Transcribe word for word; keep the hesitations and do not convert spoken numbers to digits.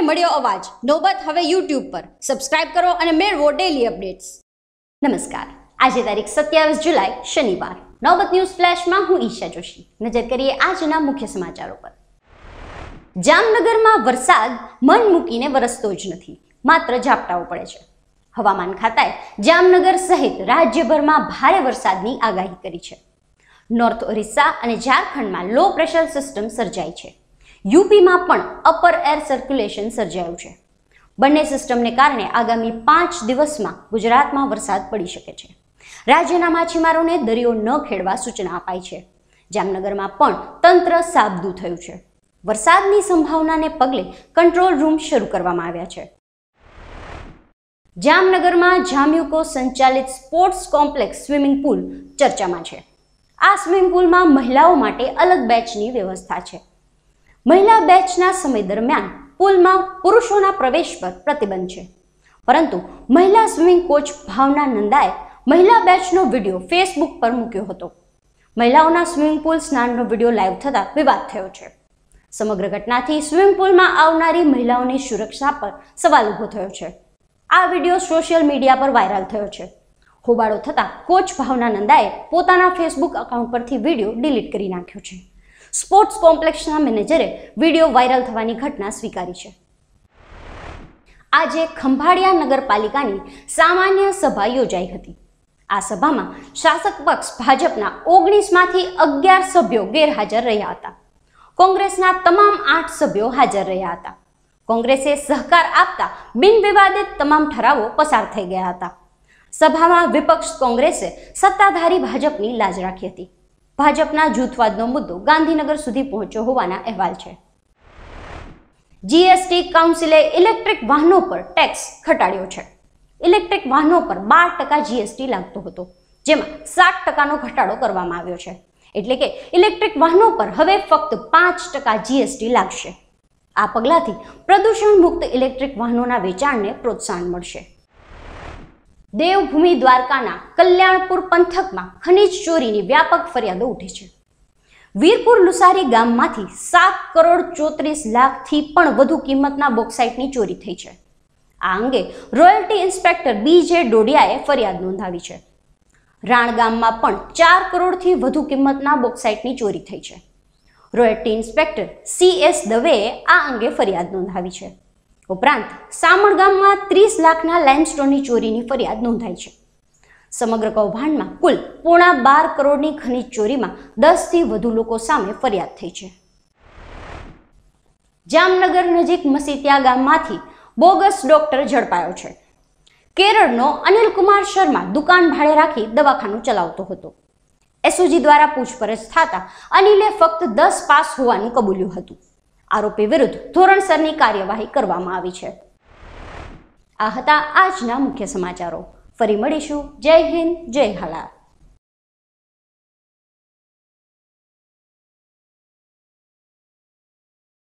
મળ્યો અવાજ નોબત હવે યુટ્યુબ પર સબસ્ક્રાઇબ કરો અને મેળવો ડેલી અપડેટ્સ. નમસ્કાર. આજે તારીખ સત્યાવીસ જુલાઈ શનિવાર. નોબત ન્યૂઝ ફ્લેશમાં હું ઈશા જોશી. નજર કરીએ આજના મુખ્ય સમાચારો પર. જામનગરમાં વરસાદ મન મૂકીને વરસતો જ નથી, માત્ર ઝાપટાઓ પડે છે. હવામાન ખાતાએ જામનગર સહિત રાજ્યભરમાં ભારે વરસાદની આગાહી કરી છે. નોર્થ ઓરિસ્સા અને ઝારખંડમાં લો પ્રેશર સિસ્ટમ સર્જાઈ છે. યુપીમાં પણ અપર એર સર્ક્યુલેશન સર્જાયું છે. બંને સિસ્ટમને કારણે આગામી પાંચ દિવસમાં ગુજરાતમાં વરસાદ પડી શકે છે. રાજ્યના માછીમારોને દરિયો ન ખેડવા સૂચના અપાઈ છે. જામનગરમાં પણ તંત્ર સાબદું થયું છે. વરસાદની સંભાવનાને પગલે કંટ્રોલ રૂમ શરૂ કરવામાં આવ્યા છે. જામનગરમાં જામ્યુકો સંચાલિત સ્પોર્ટ્સ કોમ્પ્લેક્સ સ્વિમિંગ પુલ ચર્ચામાં છે. આ સ્વિમિંગ પુલમાં મહિલાઓ માટે અલગ બેચની વ્યવસ્થા છે. મહિલા બેચના સમય દરમિયાન પુલમાં પુરુષોના પ્રવેશ પર પ્રતિબંધ છે, પરંતુ મહિલા સ્વિમિંગ કોચ ભાવના નંદાએ મહિલા બેચનો વિડીયો ફેસબુક પર મૂક્યો હતો. મહિલાઓના સ્વિમિંગ પુલ સ્નાનનો વિડીયો લાઈવ થતા વિવાદ થયો છે. સમગ્ર ઘટનાથી સ્વિમિંગ પુલમાં આવનારી મહિલાઓની સુરક્ષા પર સવાલ ઊભો થયો છે. આ વિડીયો સોશિયલ મીડિયા પર વાયરલ થયો છે. હોબાળો થતાં કોચ ભાવના નંદાએ પોતાના ફેસબુક એકાઉન્ટ પરથી વિડીયો ડિલીટ કરી નાખ્યો છે. સ્પોર્ટ્સ કોમ્પ્લેક્સના મેનેજરે વિડીયો વાયરલ થવાની ઘટના સ્વીકારી છે. આજે ખંભાળિયા નગરપાલિકાની સામાન્ય સભા યોજાઈ હતી. આ સભામાં શાસક પક્ષ ભાજપના ઓગણીસ માંથી અગિયાર સભ્યો ગેરહાજર રહ્યા હતા. કોંગ્રેસના તમામ આઠ સભ્યો હાજર રહ્યા હતા. કોંગ્રેસે સહકાર આપતા બિનવિવાદિત તમામ ઠરાવો પસાર થઈ ગયા હતા. સભામાં વિપક્ષ કોંગ્રેસે સત્તાધારી ભાજપની લાજ રાખી હતી. ભાજપના જૂથવાદનો મુદ્દો ગાંધીનગર સુધી પહોંચ્યો હોવાના અહેવાલ છે. જીએસટી કાઉન્સિલે ઇલેક્ટ્રિક વાહનો પર ટેક્સ ઘટાડ્યો છે. ઇલેક્ટ્રિક વાહનો પર બાર ટકા જીએસટી લાગતો હતો, જેમાં સાત ટકાનો ઘટાડો કરવામાં આવ્યો છે. એટલે કે ઇલેક્ટ્રિક વાહનો પર હવે ફક્ત પાંચ ટકા જીએસટી લાગશે. આ પગલાંથી પ્રદૂષણ મુક્ત ઇલેક્ટ્રિક વાહનોના વેચાણને પ્રોત્સાહન મળશે. દેવભૂમિ દ્વારકાના કલ્યાણપુર પંથકમાં ખનીજ ચોરીની વ્યાપક ફરિયાદો ઉઠી છે. વીરપુર લુસારી ગામમાંથી સાત કરોડ ચોત્રીસ લાખથી પણ વધુ કિંમતના બોક્સાઇટની ચોરી થઈ છે. આ અંગે રોયલ્ટી ઇન્સ્પેક્ટર બી જે ડોડિયાએ ફરિયાદ નોંધાવી છે. રાણ ગામમાં પણ ચાર કરોડથી વધુ કિંમતના બોક્સાઇટની ચોરી થઈ છે. રોયલ્ટી ઇન્સ્પેક્ટર સી એસ દવેએ આ અંગે ફરિયાદ નોંધાવી છે. ઉપરાંત સામણ ગામમાં ત્રીસ લાખના લાઇમસ્ટોનની ચોરીની ફરિયાદ નોંધાઈ છે. સમગ્ર કૌભાંડમાં કુલ પોણા બાર કરોડની ખનીજ ચોરીમાં દસથી વધુ લોકો સામે ફરિયાદ થઈ છે. જામનગર નજીક મસીતિયા ગામમાંથી બોગસ ડોક્ટર ઝડપાયો છે. કેરળનો અનિલ કુમાર શર્મા દુકાન ભાડે રાખી દવાખાનું ચલાવતો હતો. એસઓજી દ્વારા પૂછપરછ થતા અનિલે ફક્ત દસ પાસ હોવાનું કબૂલ્યું હતું. આરોપી વિરુદ્ધ ધોરણસરની કાર્યવાહી કરવામાં આવી છે. આ હતા આજના મુખ્ય સમાચારો. ફરી મળીશું. જય હિન્દ, જય હાલાત.